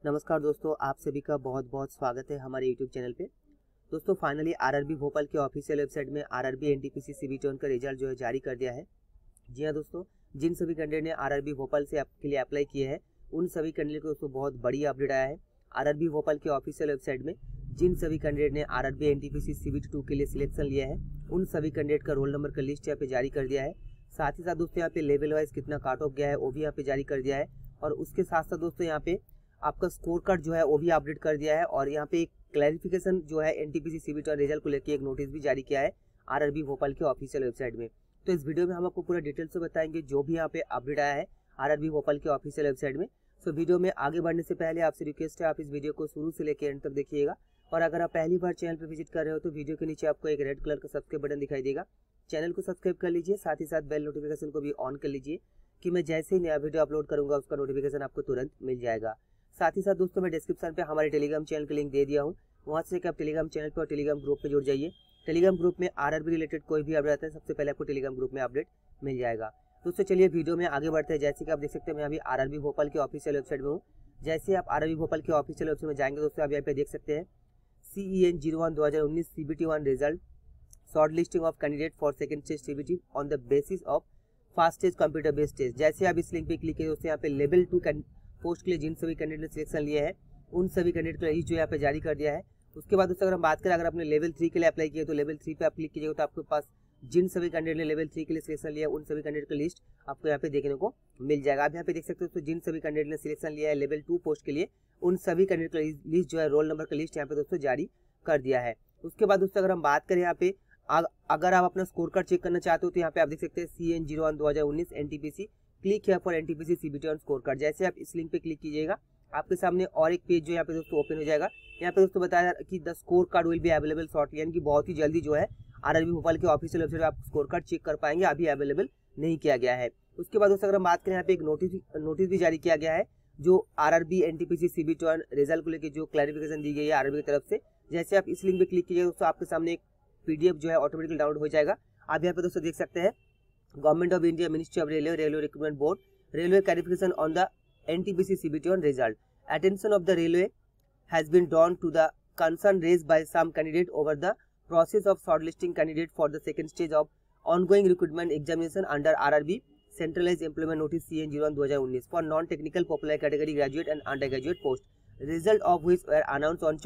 नमस्कार दोस्तों, आप सभी का बहुत बहुत स्वागत है हमारे यूट्यूब चैनल पे। दोस्तों फाइनली आरआरबी भोपाल के ऑफिशियल वेबसाइट में आरआरबी एनटीपीसी सीबीटी का रिजल्ट जो है जारी कर दिया है। जी हाँ दोस्तों, जिन सभी कैंडिडेट ने आरआरबी भोपाल से के लिए अप्लाई किए हैं उन सभी कैंडिडेट को दोस्तों बहुत बड़ी अपडेट आया है। आरआरबी भोपाल के ऑफिशियल वेबसाइट में जिन सभी कैंडिडेट ने आरआरबी एनटीपीसी सीबीटी 2 के लिए सिलेक्शन लिया है उन सभी कैंडिडेट का रोल नंबर का लिस्ट यहाँ पे जारी कर दिया है। साथ ही साथ दोस्तों यहाँ पे लेवल वाइज कितना काट ऑफ गया है वो भी यहाँ पे जारी कर दिया है। और उसके साथ साथ दोस्तों यहाँ पे आपका स्कोर कार्ड जो है वो भी अपडेट कर दिया है। और यहाँ पे एक क्लैरिफिकेशन जो है एनटीपीसी सीबीटी रिजल्ट को लेकर एक नोटिस भी जारी किया है आरआरबी भोपाल के ऑफिशियल वेबसाइट में। तो इस वीडियो में हम आपको पूरा डिटेल से बताएंगे जो भी यहाँ पे अपडेट आया है आरआरबी भोपाल के ऑफिशियल वेबसाइट में। सो वीडियो में आगे बढ़ने से पहले आपसे रिक्वेस्ट है आप इस वीडियो को शुरू से लेकर एंड तक देखिएगा। और अगर आप पहली बार चैनल पर विजिट कर रहे हो तो वीडियो के नीचे आपको एक रेड कलर का सब्सक्राइब बटन दिखाई देगा, चैनल को सब्सक्राइब कर लीजिए। साथ ही साथ बेल नोटिफिकेशन को भी ऑन कर लीजिए कि मैं जैसे ही नया वीडियो अपलोड करूंगा उसका नोटिफिकेशन आपको तुरंत मिल जाएगा। साथ ही साथ दोस्तों मैं डिस्क्रिप्शन पे हमारे टेलीग्राम चैनल का लिंक दे दिया हूँ, वहाँ से आप टेलीग्राम चैनल पर और टेलीग्राम ग्रुप पे जुड़ जाइए। टेलीग्राम ग्रुप में आरआरबी रिलेटेड कोई भी अपडेट आता है सबसे पहले आपको टेलीग्राम ग्रुप में अपडेट मिल जाएगा। दोस्तों चलिए वीडियो में आगे बढ़ते हैं। जैसे कि आप देख सकते हैं मैं अभी आरआरबी भोपाल के ऑफिशियल वेबसाइट में हूँ। जैसे आप आरआरबी भोपाल के ऑफिशियल वेबसाइट में जाएंगे दोस्तों आप यहाँ पे देख सकते हैं CEN 01/2019 CBT 1 result, short listing of candidate for second stage CBT on the basis of fast stage computer based test. जैसे आप इस लिंक पे क्लिक किए दोस्तों यहाँ पे लेवल 2 पोस्ट के लिए जिन सभी कैंडिडेट ने सिलेक्शन लिया है उन सभी कैंडिडेट का लिस्ट जो यहाँ पे जारी कर दिया है। उसके बाद दोस्तों अगर हम बात करें अगर आपने लेवल 3 के लिए अप्लाई किया तो लेवल 3 पे आप क्लिक कीजिएगा तो आपके पास जिन सभी कैंडिडेट ने लेवल 3 के लिए सिलेक्शन लिया है उन सभी कैंडिडेट का लिस्ट आपको यहाँ पे देखने को मिल जाएगा। आप यहाँ पे देख सकते हो दोस्तों जिन सभी कैंडिडेट ने सिलेक्शन लिया है लेवल 2 पोस्ट के लिए उन सभी कैंडिडेट का लिस्ट जो है रोल नंबर का लिस्ट यहाँ पे दोस्तों जारी कर दिया है। उसके बाद दोस्तों अगर हम बात करें यहाँ पे अगर आप अपना स्कोर कार्ड चेक करना चाहते हो तो यहाँ पे आप देख सकते हैं CEN 01/2019 NTPC, click here for NTPC CBT on score card. जैसे आप इस लिंक पे क्लिक कीजिएगा आपके सामने और एक पेज जो यहाँ पे दोस्तों ओपन हो जाएगा। यहाँ पे दोस्तों बताया कि the score card will be available shortly, यानी कि बहुत ही जल्दी जो है आरआरबी भोपाल के ऑफिशियल वेबसाइट पे आप स्कोर कार्ड चेक कर पाएंगे, अभी अवेलेबल नहीं किया गया है। उसके बाद दोस्तों अगर हम बात करें यहाँ पे एक नोटिस भी जारी किया गया है जो आरआरबी एनटीपीसी सीबीटी रिजल्ट को लेकर जो क्लैरिफिकेशन दी गई है आरआरबी की तरफ से। जैसे आप इस लिंक पे क्लिक कीजिएगा दोस्तों आपके सामने एक PDF जो है ऑटोमेटिकली डाउनलोड हो जाएगा। आप यहाँ पे दोस्तों देख सकते हैं government of India, ministry of railway, railway recruitment board, railway clarification on the NTPC CBT result. Attention of the railway has been drawn to the concern raised by some candidate over the process of shortlisting candidate for the second stage of ongoing recruitment examination under RRB Centralized Employment Notice CEN 01/2019 for non-technical popular category graduate and undergraduate post, result of which were announced on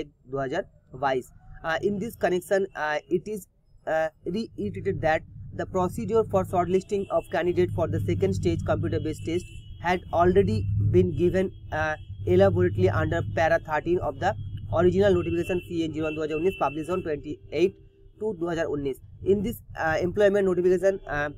14/1/2022. In this connection, it is reiterated that the procedure for shortlisting of candidate for the second stage computer-based test had already been given elaborately under para 13 of the original notification CEN 01/2019 published on 28/2/2019. In this employment notification,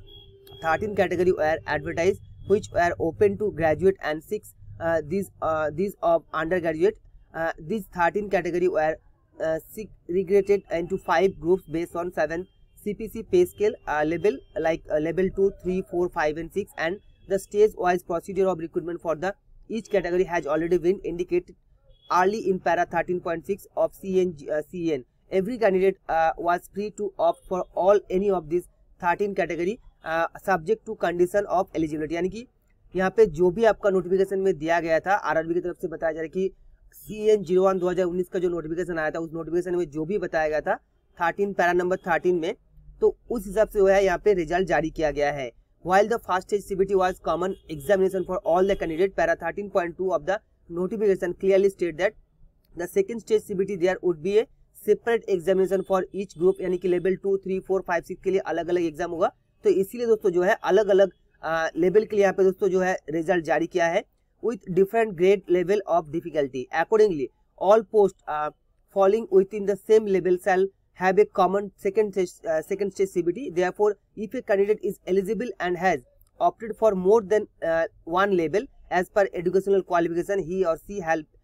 13 category were advertised which were open to graduate and 6 these of undergraduate. These 13 category were segregated into 5 groups based on 7 CPC pay scale level like level 2, 3, 4, 5 and 6, and the stage-wise procedure of recruitment for the each category has already been indicated early in para 13.6 of CEN. Every candidate was free to opt for any of these 13 category subject to condition of eligibility। यानी कि यहाँ पे जो भी आपका notification में दिया गया था आरआरबी की तरफ से बताया जा रहा है कि CEN 01/2019 का जो नोटिफिकेशन आया था उस नोटिफिकेशन में जो भी बताया गया था 13 पैरा नंबर 13 में, तो उस हिसाब से जो है यहाँ पे रिजल्ट जारी किया गया है। While the first stage CBT was common examination for all the candidates, para 13.2 of the notification clearly state that the second stage CBT there would be a separate examination for each group, यानी कि level 2, 3, 4, 5, 6 के लिए अलग अलग exam होगा। तो इसीलिए दोस्तों जो है अलग अलग लेवल के लिए यहाँ पे दोस्तों जो है रिजल्ट जारी किया है with different grade level of difficulty. Accordingly, all posts falling within the same level shall have a common second stage CBT. Therefore, if a candidate is eligible and has opted for more than one level as per educational qualification, he or she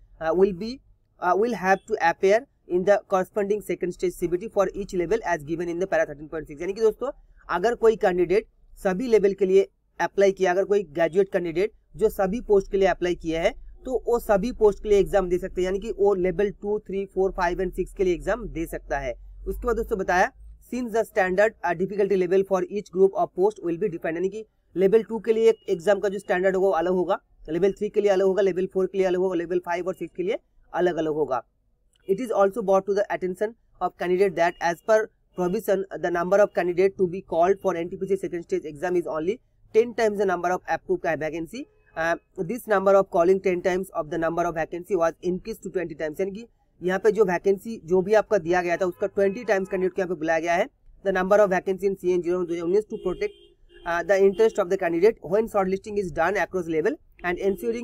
will have to appear in the corresponding second stage CBT for each level as given in the para 13.6। यानी कि दोस्तों अगर कोई candidate सभी level के लिए apply किया, अगर कोई ग्रेजुएट कैंडिडेट जो सभी पोस्ट के लिए अप्लाई किया है तो वो सभी पोस्ट के लिए एग्जाम दे सकते हैं, यानी कि वो लेवल 2, 3, 4, 5 एंड 6 के लिए एग्जाम दे सकता है। उसके बाद दोस्तों बताया since the standard difficulty level for each group of post will be defined, यानी कि लेवल 2 के लिए एक एग्जाम का जो स्टैंडर्ड होगा वो अलग होगा लेवल 3 के लिए अलग होगा, लेवल 4 के लिए अलग होगा, लेवल 5 और 6 के लिए अलग अलग होगा। It is also brought to the attention of candidate that as per provision the number of candidate to be called for NTPC second stage exam is only 10 times the number of approved vacancy. This number of calling 10 times of the number of vacancy was increased to 20 times, यानी कि यहाँ पे जो vacancy जो भी आपका दिया गया था उसका 20 टाइम्स कैंडिडेट को यहाँ पे बुलाया गया है। The number of vacancy in CN 2019 to protect the interest of the candidate when shortlisting is done across level and ensuring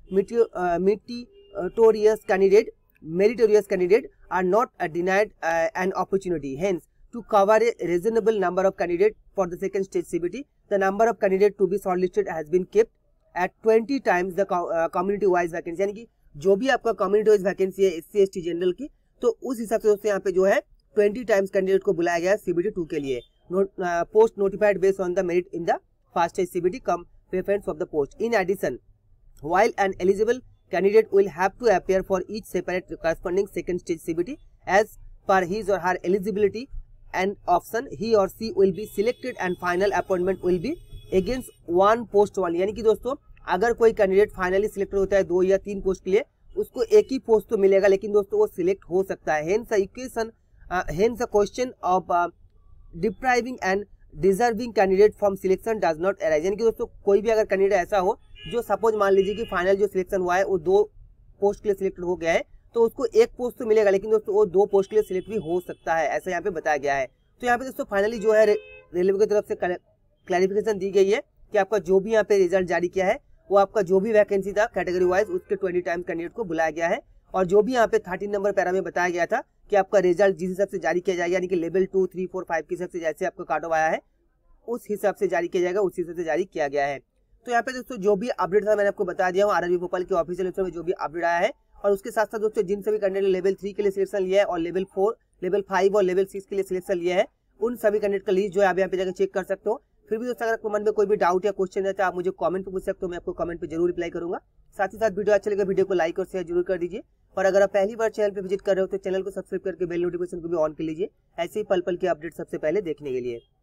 meritorious candidate are not denied an opportunity. Hence, to cover a reasonable number of candidates for the second stage CBT, the number of candidates to be shortlisted has been kept at 20 times the community wise vacancy, यानी कि जो भी आपका community wise vacancy है SC ST general की, तो उस हिसाब से दोस्तों यहाँ पे जो है 20 टाइम्स कैंडिडेट को बुलाया गया है CBT 2 के लिए। Post notified based on the merit in the first stage CBT cum preference of the post. In addition, while an eligible candidate will have to appear for each separate corresponding second stage CBT as per his or her eligibility and option, he or she will be selected and final appointment will be against one post only, यानी कि दोस्तों अगर कोई candidate finally selected होता है 2 या 3 post के लिए, उसको एक ही पोस्ट तो मिलेगा, लेकिन दोस्तों वो सिलेक्ट हो सकता है। Hence the question of depriving and deserving candidate from selection does not arise, यानी कि दोस्तों कोई भी अगर कैंडिडेट ऐसा हो जो सपोज मान लीजिए कि फाइनल जो सिलेक्शन हुआ है वो 2 पोस्ट के लिए सिलेक्टेड हो गया है, तो उसको एक पोस्ट तो मिलेगा, लेकिन दोस्तों वो 2 पोस्ट के लिए सिलेक्ट भी हो सकता है, ऐसा यहाँ पे बताया गया है। तो यहाँ पे दोस्तों फाइनली जो है रेलवे की तरफ से क्लैरिफिकेशन दी गई है कि आपका जो भी यहाँ पे रिजल्ट जारी किया है वो आपका जो भी वैकेंसी था कैटेगरी वाइज उसके 20 टाइम्स कैंडिडेट को बुलाया गया है। और जो भी यहाँ पे 13 नंबर पैरा में बताया गया था कि आपका रिजल्ट जिस हिसाब से जारी किया जाएगा, यानी कि लेवल 2, 3, 4, 5 के हिसाब से जैसे आपका काट ऑफ आया है उस हिसाब से जारी किया जाएगा, उसी हिसाब से जारी किया गया है। तो यहाँ पे दोस्तों जो भी अपडेट था मैंने आपको बता दिया हूँ आरआरबी भोपाल के ऑफिशियल वेबसाइट में जो भी अपडेट आया है। और उसके साथ साथ दोस्तों जिन सभी कैंडिडेट लेवल 3 के लिए सिलेक्शन लिया है और लेवल 4, लेवल 5 और लेवल 6 के लिए सिलेक्शन लिया है, उन सभी कैंडिडेट का लिस्ट जो है आप यहाँ पे जाकर चेक कर सकते हो। फिर भी दोस्तों अगर आपको मन में कोई भी डाउट या क्वेश्चन है तो आप मुझे कमेंट पे पूछ सकते हो, मैं आपको कमेंट पे जरूर रिप्लाई करूंगा। साथ ही साथ वीडियो अच्छा लगे वीडियो को लाइक और शेयर जरूर कर दीजिए। और अगर आप पहली बार चैनल पे विजिट कर रहे हो तो चैनल को सब्सक्राइब करके बेल नोटिफिकेशन को भी ऑन कर लीजिए, ऐसे ही पल पल के अपडेट सबसे पहले देखने के लिए।